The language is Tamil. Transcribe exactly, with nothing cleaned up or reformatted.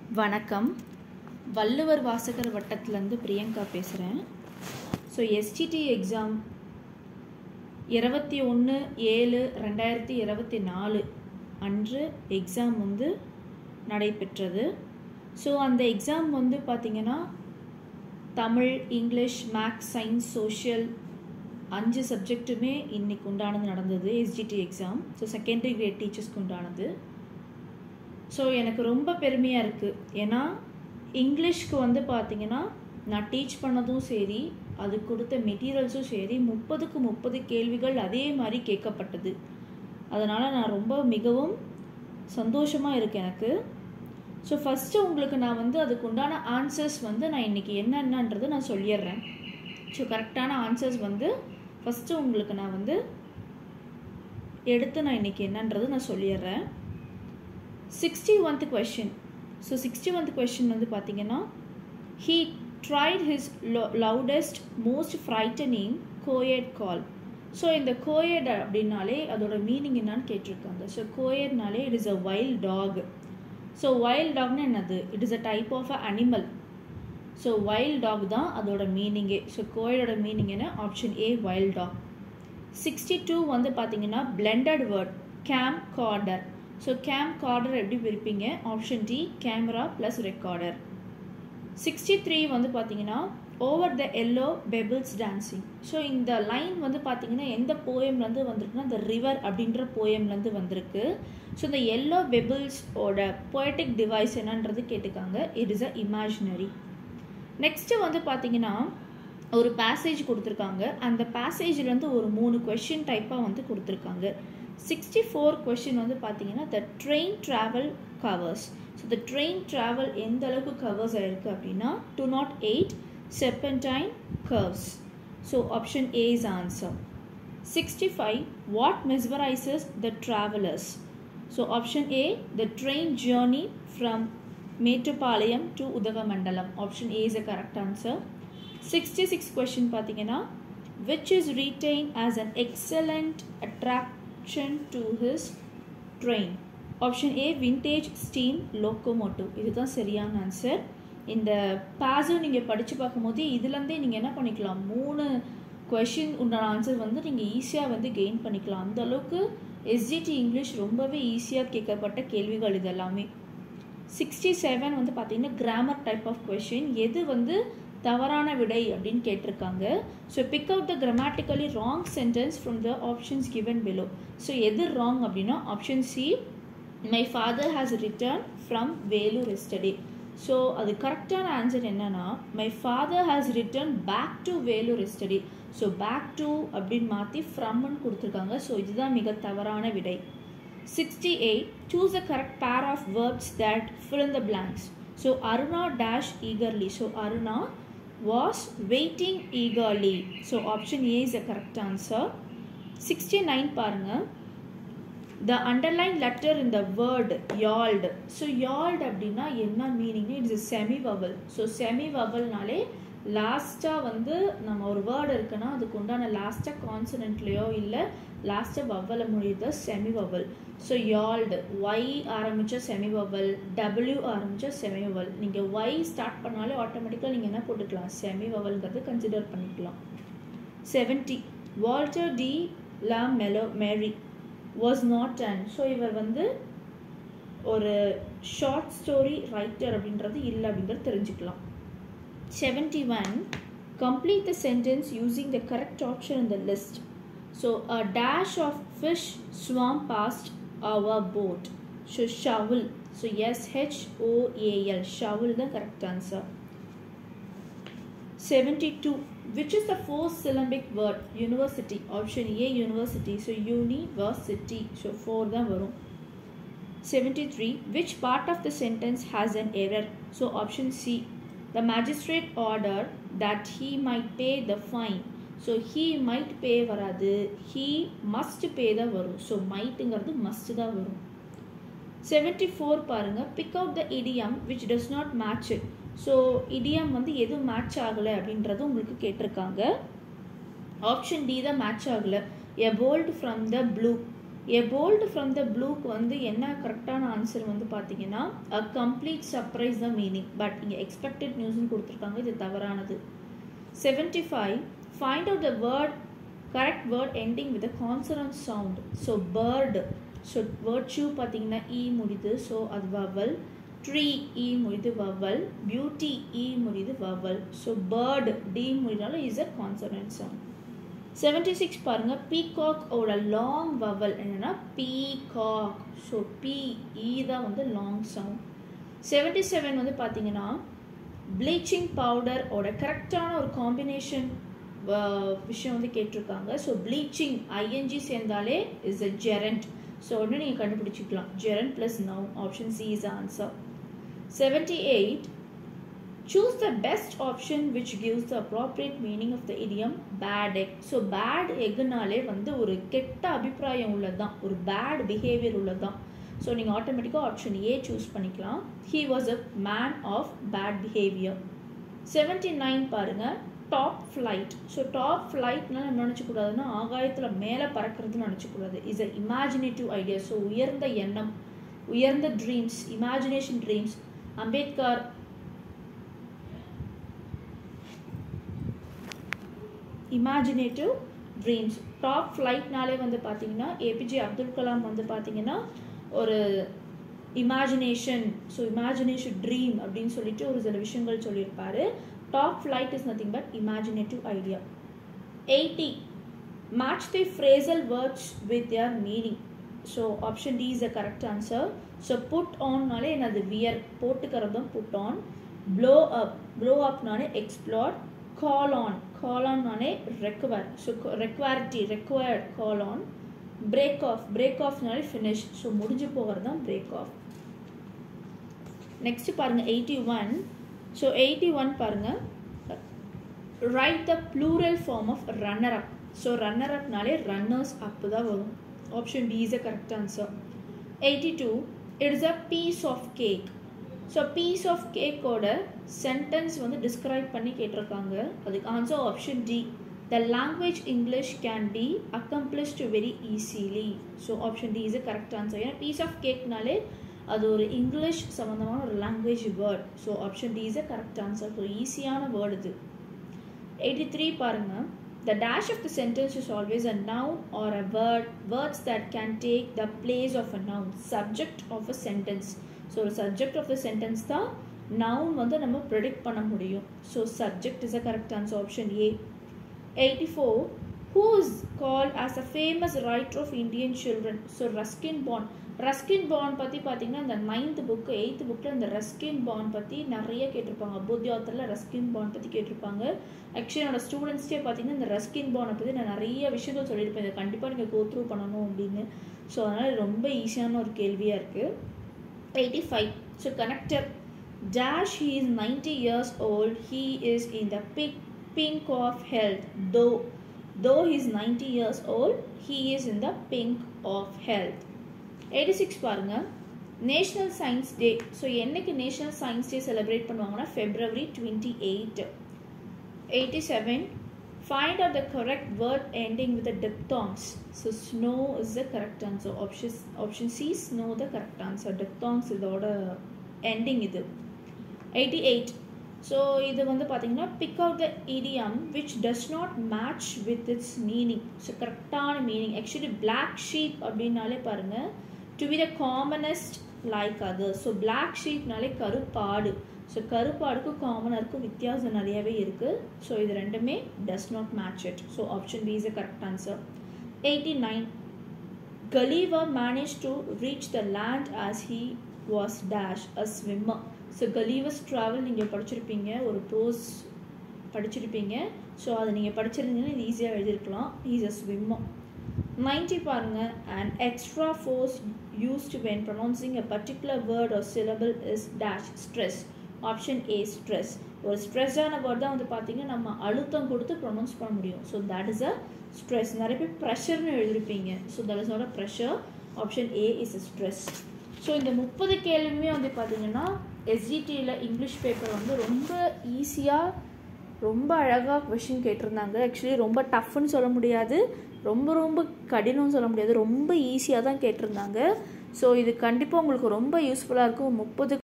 வணக்கம். வள்ளுவர் வாசகர் வட்டத்திலேருந்து பிரியங்கா பேசுகிறேன். ஸோ எஸ்டிடி எக்ஸாம் இருபத்தி ஒன்று ஏழு ரெண்டாயிரத்தி இருபத்தி நாலு அன்று எக்ஸாம் வந்து நடைபெற்றது. ஸோ அந்த எக்ஸாம் வந்து பார்த்திங்கன்னா Tamil, English, maths, science, social அஞ்சு சப்ஜெக்ட்டுமே இன்றைக்கி உண்டானது நடந்தது. STD exam so secondary grade டீச்சர்ஸ்க்கு உண்டானது. ஸோ எனக்கு ரொம்ப பெருமையாக இருக்குது. ஏன்னா இங்கிலீஷ்க்கு வந்து பார்த்திங்கன்னா நான் டீச் பண்ணதும் சரி, அது கொடுத்த மெட்டீரியல்ஸும் சரி, முப்பதுக்கு முப்பது கேள்விகள் அதே மாதிரி கேட்கப்பட்டது. அதனால் நான் ரொம்ப மிகவும் சந்தோஷமாக இருக்கேன் எனக்கு. ஸோ ஃபஸ்ட்டு உங்களுக்கு நான் வந்து அதுக்கு உண்டான ஆன்சர்ஸ் வந்து நான் இன்றைக்கி என்னென்னன்றது நான் சொல்லிடுறேன். ஸோ கரெக்டான ஆன்சர்ஸ் வந்து ஃபஸ்ட்டு உங்களுக்கு நான் வந்து எடுத்து நான் இன்றைக்கி என்னன்றது நான் சொல்லிடுறேன். sixty-first question. So sixty-first question வந்து பார்த்தீங்கன்னா, he tried his loudest most frightening coed call. So இந்த coed அப்படின்னாலே அதோட மீனிங் என்னன்னு கேட்டிருக்காங்க. ஸோ coedனாலே it is a wild dog. So wild dogனா என்னது? It is a type of a animal. So wild dog தான் அதோட மீனிங்கே. ஸோ coedோட மீனிங் என்ன? Option A wild dog. sixty-two வந்து பார்த்தீங்கன்னா blended word camcorder. So camcorder எப்படி பிரிப்பீங்க? Option D camera plus recorder. Sixty three வந்து பார்த்தீங்கன்னா over the yellow pebbles dancing. So இந்த லைன் வந்து பார்த்தீங்கன்னா எந்த போயம்லேருந்து வந்திருக்குன்னா இந்த ரிவர் அப்படின்ற போயம்லேருந்து வந்திருக்கு. ஸோ இந்த எல்லோ பெபிள்ஸோட பொயட்டிக் டிவைஸ் என்னன்றது கேட்டுக்காங்க. It is a imaginary. Next வந்து பார்த்தீங்கன்னா ஒரு பேசேஜ் கொடுத்துருக்காங்க. அந்த பேசேஜ்லேருந்து ஒரு மூணு கொஷின் டைப்பாக வந்து கொடுத்துருக்காங்க. சிக்ஸ்டி ஃபோர் கொஷின் வந்து பார்த்தீங்கன்னா the train travel covers. So the train travel எந்த அளவுக்கு கவர்ஸ் ஆகிருக்கு அப்படின்னா two nought eight serpentine curves. So option A is answer. Sixty five what mesmerizes the travellers. So option A the train journey from Mettupalayam to Udhagamandalam. Option A is a correct answer. Sixty six question பார்த்தீங்கன்னா which is retain as an excellent attract to his train. Option A vintage steam locomotive. இதுதான் சரியான ஆன்சர். இந்த பாசிவ் நீங்கள் படித்து பார்க்கும்போது இதுலேருந்தே நீங்கள் என்ன பண்ணிக்கலாம், மூணு கொஷின் உண்டான ஆன்சர் வந்து நீங்கள் ஈஸியாக வந்து கெயின் பண்ணிக்கலாம். அந்த அளவுக்கு எஸ்ஜிடி இங்கிலீஷ் ரொம்பவே ஈஸியாக கேட்கப்பட்ட கேள்விகள் இது எல்லாமே. சிக்ஸ்டி செவன் வந்து பார்த்தீங்கன்னா கிராமர் டைப் ஆஃப் கொஷின். எது வந்து தவறான விடை அப்படின்னு கேட்டிருக்காங்க. So pick out the grammatically wrong sentence from the options given below. So எது ராங் அப்படின்னா option C my father has return from Vellore yesterday. So அது கரெக்டான ஆன்சர் என்னன்னா my father has return back to Vellore yesterday. So back to அப்படின்னு மாற்றி ஃப்ரம்னு கொடுத்துருக்காங்க. ஸோ இதுதான் மிக தவறான விடை. Sixty eight choose the correct pair of verbs that fill in the blanks. So Aruna dash eagerly. So Aruna was waiting eagerly. So option A is the correct answer. sixty-nine பாருங்க. The underlined letter in the word yawled. So yawled அப்படின்னா என்ன meaning? It's a semi vowel. So semi vowelனாலே லாஸ்ட்டாக வந்து நம்ம ஒரு வேர்டு இருக்குன்னா அதுக்கு உண்டான லாஸ்ட்டாக கான்சனன்ட்லையோ இல்லை லாஸ்ட்டாக வவ்வலை முடியுது semi vowel. So yawled Y ஆரம்பித்த செமி வவல், டபிள்யூ ஆரம்பித்த செமி வவல். நீங்கள் ஒய் ஸ்டார்ட் பண்ணாலே ஆட்டோமேட்டிக்காக நீங்கள் என்ன போட்டுக்கலாம், செமி வவல்ங்கிறது கன்சிடர் பண்ணிக்கலாம். செவன்டி வால்டர் டி லா மெலோ Mary was not and. So இவர் வந்து ஒரு ஷார்ட் ஸ்டோரி ரைட்டர் அப்படின்றது இல்லை அப்படின்றது தெரிஞ்சுக்கலாம். seventy-one complete the sentence using the correct option in the list. So a dash of fish swam past our boat. So shovel. So S H O A L shovel the correct answer. seventy-two which is the fourth syllabic word? University. Option A university. So university. So four da varum. seventy-three which part of the sentence has an error? So option C the magistrate ordered that he might pay the fine. So he might pay varadu, he must pay the varum. So mightங்கிறது must da varum. seventy-four பாருங்க pick out the idiom which does not match it. So idiom வந்து எது மேட்ச் ஆகலை அப்படின்றது உங்களுக்கு கேட்டிருக்காங்க. ஆப்ஷன் டி தான் மேட்ச் ஆகலை. a bolt from the blue. A bolt from the blueக்கு வந்து என்ன கரெக்டான ஆன்சர் வந்து பார்த்தீங்கன்னா a complete surprise the meaning, but இங்கே expected newsனு கொடுத்துருக்காங்க, இது தவறானது. seventy-five find out the word correct word ending with a consonant sound. So bird, so virtue பார்த்தீங்கன்னா e முடியுது, so அது vowel. Tree e முடியுது vowel. Beauty e முடியுது vowel. So bird d முடியனால is a consonant sound. seventy-six பாருங்க, peacock ஓட long vowel என்னன்னா peacock, so p e தான் வந்து long sound. seventy-seven வந்து பார்த்தீங்கன்னா bleaching powder ஓட கரெக்டான ஒரு காம்பினேஷன் விஷயம் வந்து கேட்டிருக்காங்க. ஸோ bleaching ing சேர்ந்தாலே is a gerund, ஸோ ஒன்று நீங்கள் கண்டுபிடிச்சிக்கலாம், gerund plus noun. Option C is the answer. seventy-eight choose the best option which gives the appropriate meaning of the idiom bad egg. So bad eggனாலே வந்து ஒரு கெட்ட அபிப்பிராயம் உள்ளதான், ஒரு bad behavior உள்ளதான். ஸோ நீங்கள் ஆட்டோமேட்டிக்காக ஆப்ஷன் ஏ சூஸ் பண்ணிக்கலாம். He was a man of bad behavior. seventy-nine பாருங்க, top flight. ஸோ top flightனால நம்ம நினச்சக்கூடாதுன்னா ஆகாயத்தில் மேலே பறக்கிறதுன்னு நினச்சக்கூடாது, is a imaginative idea. So உயர்ந்த எண்ணம், உயர்ந்த dreams, imagination dreams. Ambedkar imaginative dreams. Top ஃப்ளைட்னாலே வந்து பார்த்தீங்கன்னா ஏபிஜே அப்துல் கலாம் வந்து பார்த்தீங்கன்னா ஒரு இமேஜினேஷன், ஸோ இமேஜினேஷன் ட்ரீம் அப்படின்னு சொல்லிட்டு ஒரு சில விஷயங்கள் சொல்லியிருப்பாரு. Top flight is nothing but imaginative idea. Eighty match the phrasal words with your meaning. So option D is the correct answer. So put ஆன்னாலே என்னது வியர், போட்டுக்கிறது தான் put on. Blow up, blow அப்னாலே explore. call on, call on நானே require, so requirity, required, call on. break off, break off நானே finish, so முடிஞ்சு போகிறது தான் break off. next பாருங்க eighty-one. so eighty-one பாருங்க, write the plural form of runner up. so runner up நாலே runners up தான் வரும். option B is the correct answer. eighty-two it is a piece of cake. So piece of கேக்கோட சென்டென்ஸ் வந்து டிஸ்கிரைப் பண்ணி கேட்டிருக்காங்க, அதுக்கு answer option D. The language English can be accomplished very easily. So option D is a correct answer. ஏன்னா பீஸ் ஆஃப் கேக்னாலே அது ஒரு இங்கிலீஷ் சம்மந்தமான ஒரு language word. So option D is a correct answer. So ஈஸியான வேர்டு இது. எயிட்டி த்ரீ பாருங்கள், the dash of the sentence is always a noun or a word, words that can take the place of a noun, subject of a sentence. So ஒரு சப்ஜெக்ட் ஆஃப் த சென்டென்ஸ் தான் நவுன் வந்து நம்ம ப்ரெடிக்ட் பண்ண முடியும். So subject is a correct answer, option A. Eighty four who is called as a famous writer of Indian children. So Ruskin Bond. Ruskin Bond பற்றி பார்த்தீங்கன்னா இந்த நைன்த் புக்கு எயித்து புக்கில் இந்த ரஸ்கின் பாண்ட் பற்றி நிறைய கேட்டிருப்பாங்க. அபுத்தி ஆத்தரில் ரஸ்கின் பாண்ட் பற்றி கேட்டிருப்பாங்க. ஆக்சுவலி என்னோட ஸ்டூடெண்ட்ஸ்டே பார்த்தீங்கன்னா இந்த ரஸ்கின் பாண்டை பற்றி நான் நிறைய விஷயங்கள் சொல்லியிருப்பேன், இதை கண்டிப்பாக நீங்கள் கோ த்ரூ பண்ணணும் அப்படின்னு. ஸோ அதனால் ரொம்ப ஈஸியான ஒரு கேள்வியாக இருக்குது. eighty-five so connector dash he is ninety years old, he is in the pink pink of health, though though he is ninety years old he is in the pink of health. eighty-six பாருங்க, நேஷனல் சயின்ஸ் டே. ஸோ என்னைக்கு நேஷனல் சயின்ஸ் டே செலிப்ரேட் பண்ணுவாங்கன்னா February twenty eight. eighty-seven find out the correct word ending with the diphthongs. So snow is the correct answer. Option option C, snow the correct answer. Diphthongs இதோட ending இது. eighty-eight so இது வந்து பார்த்தீங்கன்னா pick out the idiom which does not match with its meaning. So கரெக்டான மீனிங். ஆக்சுவலி black sheep அப்படின்னாலே பாருங்க to be the commonest like others. So black sheepனாலே கருப்பாடு. ஸோ கருப்பாடுக்கும் காமனருக்கும் வித்தியாசம் நிறையவே இருக்குது. ஸோ இது ரெண்டுமே does not match it. So option B is a correct answer. eighty-nine Gulliver managed to reach the land as he was dash a swimmer. So Gulliver's travel நீங்கள் படிச்சிருப்பீங்க, ஒரு ப்ரோஸ் படிச்சிருப்பீங்க. ஸோ அதை நீங்கள் படிச்சிருந்தீங்கன்னா இது ஈஸியாக எழுதியிருக்கலாம். he is a swimmer. ninety பாருங்க, an extra force used when pronouncing a particular word or syllable is dash stress. Option A stress. ஒரு ஸ்ட்ரெஸ்ஸான வேர்ட் தான் வந்து பார்த்தீங்கன்னா நம்ம அழுத்தம் கொடுத்து ப்ரொனவுன்ஸ் பண்ண முடியும். So that is a stress. நிறைய பேர் ப்ரெஷர்னு எழுதிருப்பீங்க. So that is not a pressure. Option A is a stress. So இந்த முப்பது கேள்வியுமே வந்து பார்த்தீங்கன்னா எஸ்ஜிடியில் இங்கிலீஷ் பேப்பர் வந்து ரொம்ப ஈஸியாக ரொம்ப அழகாக கொஷின் கேட்டிருந்தாங்க. ஆக்சுவலி ரொம்ப டஃப்னு சொல்ல முடியாது, ரொம்ப ரொம்ப கடினம்னு சொல்ல முடியாது, ரொம்ப ஈஸியாக தான் கேட்டிருந்தாங்க. ஸோ இது கண்டிப்பாக உங்களுக்கு ரொம்ப யூஸ்ஃபுல்லாக இருக்கும். முப்பது